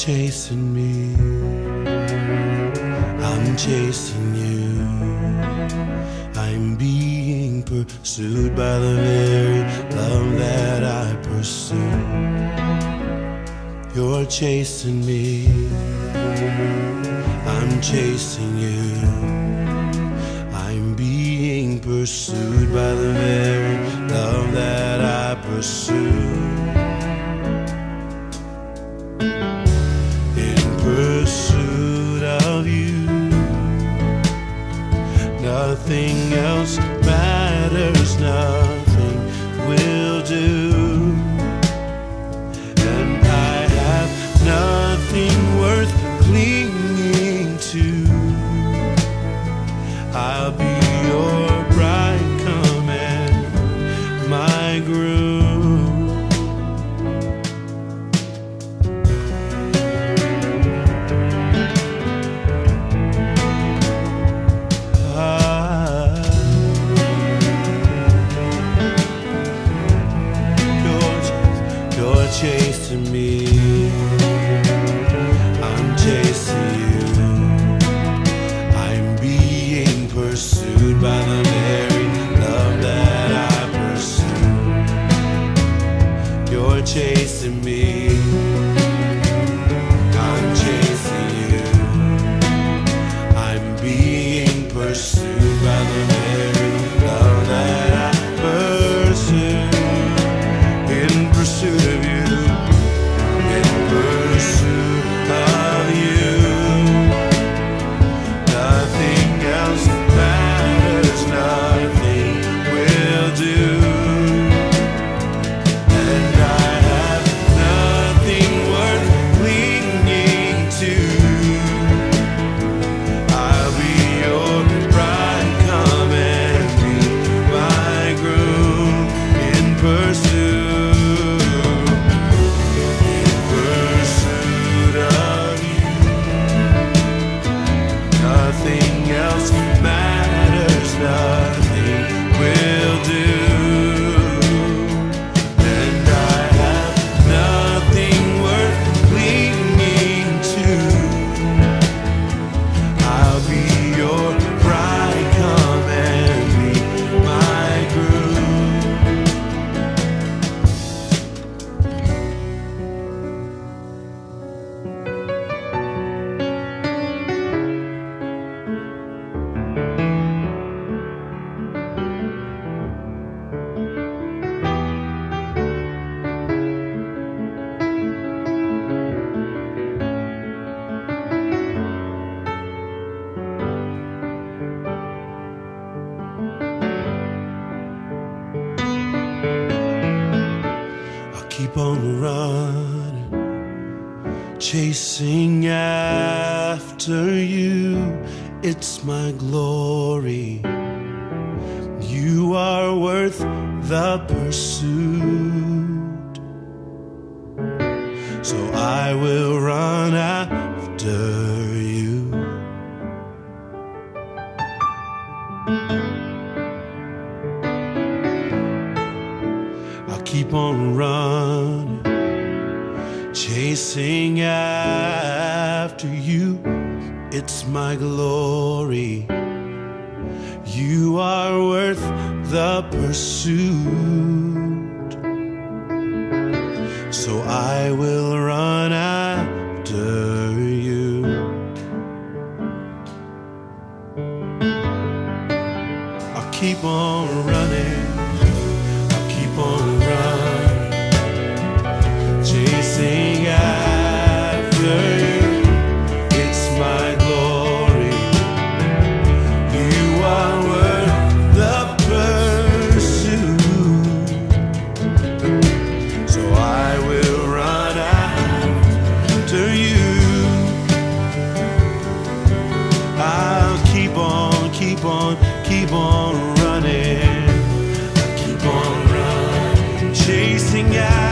chasing me, I'm chasing you. I'm being pursued by the very love that I pursue. You're chasing me, I'm chasing you. I'm being pursued by the very love that I pursue. Pursuit of you, nothing else matters, nothing will do, and I have nothing worth clinging to. I'll be your bride, come and my groom. Chasing me, I'm chasing you. I'm being pursued by the very love that I pursue. You're chasing me, I'm chasing you. I'm being pursued by the very love that I pursue. In pursuit of you, keep on running, chasing after you. It's my glory. You are worth the pursuit, so I will run after you. I'll keep on running, chasing after you. It's my glory. You are worth the pursuit, so I will run after you. I'll keep on running, I'll keep on running, chasing after you. It's my glory. You are worth the pursuit, so I will run after you. I'll keep on, keep on, keep on running. I keep on running, chasing after